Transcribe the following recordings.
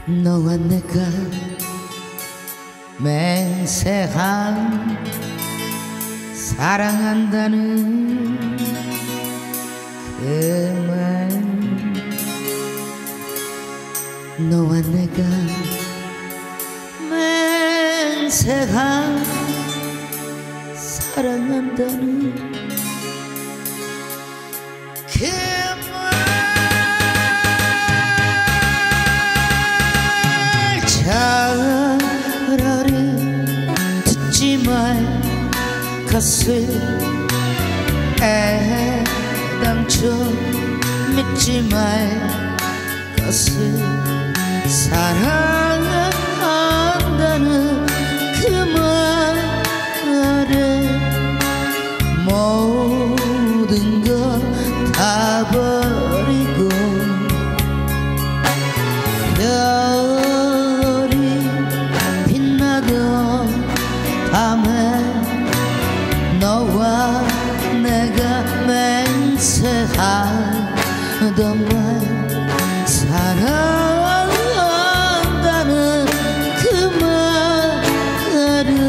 너와 내가 맹세한 사랑한다는 그 말, 너와 내가 맹세한 사랑한다는 그 말, 차라리 듣지 말 것을 애당초 믿지 말 것을 사랑한다는 그 말에 모든 것 다 버리고 별이 빛나던 밤에 너와 내가 맹세하던 말, 사랑한다는 그 말은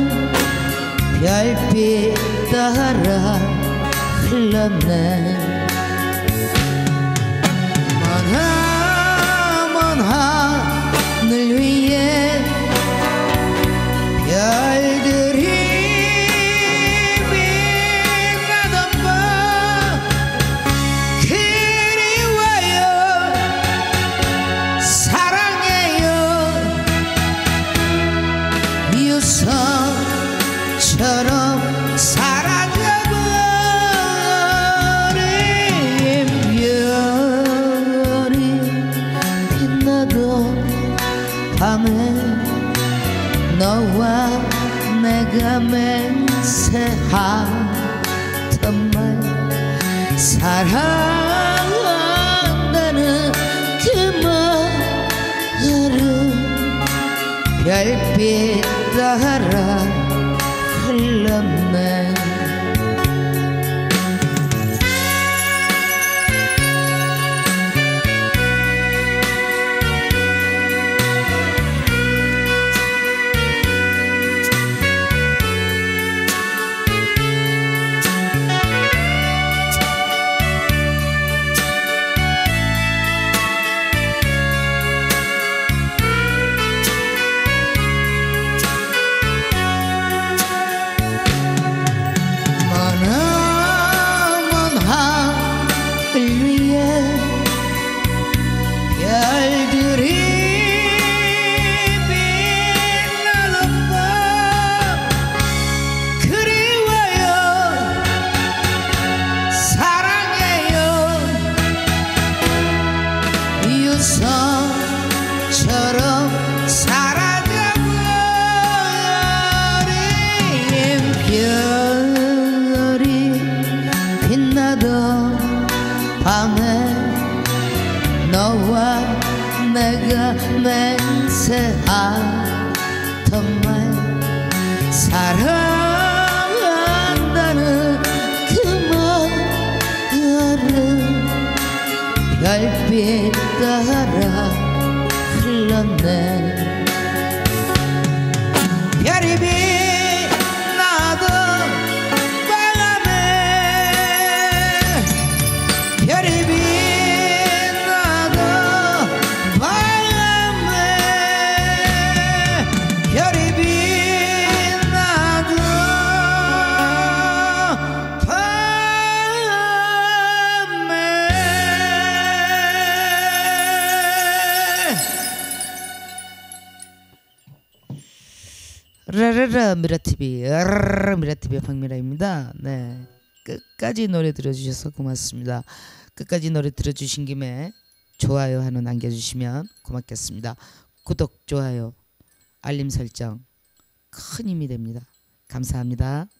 별빛 따라 흘렀네. 먼 하늘 위에 별들이 빛나던 밤, 그리워요, 사랑해요. 유성처럼 사라져버린 별이 빛나던 밤에 너와 내가 맹세하던 말, 사랑한다는 그 말은 별빛 따라 흘렀네. 유성처럼 사라져버린 별이 빛나던 밤에 너와 내가 맹세하던 말, 사랑한다는 그 말은 별빛 따라 흘렀네. 별이 빛나던 밤에, 별이 빛나던 밤에, 별이 빛나던 밤에. 라라라 미라TV, 미라TV의 박미라입니다. 네, 끝까지 노래 들어주셔서 고맙습니다. 끝까지 노래 들어주신 김에 좋아요 하나 남겨주시면 고맙겠습니다. 구독, 좋아요, 알림 설정 큰 힘이 됩니다. 감사합니다.